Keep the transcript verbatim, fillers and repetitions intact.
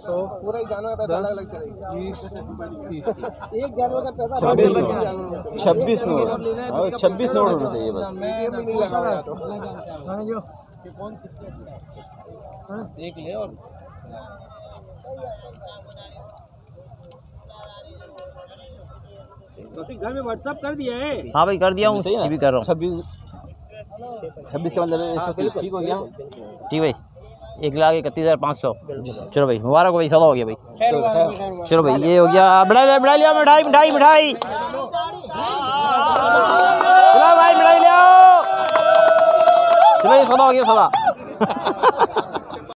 सौ पूरा ही जानवर पैसा अलग अलग चलेगा। एक जानवर का पैसा छब्बीस नोट छब्बीस नोट होना चाहिए बस। मीडियम भी नहीं लगा हुआ तो देख ले। और घर में व्हाट्सएप कर दिया है? हाँ भाई कर दिया हूँ, ये भी कर रहा हूँ। छब्बीस छब्बीस का मतलब ठीक हो गया। ठीक भाई, एक लाख इकतीस हज़ार पाँच सौ। चलो भाई मुबारक हो भाई, सौदा हो गया भाई। चलो भाई ये हो गया। मिठाई ले मिठाई लिया, मिठाई मिठाई मिठाई चलो भाई मिठाई ले आओ। चलो ये सौदा हो गया, सौदा।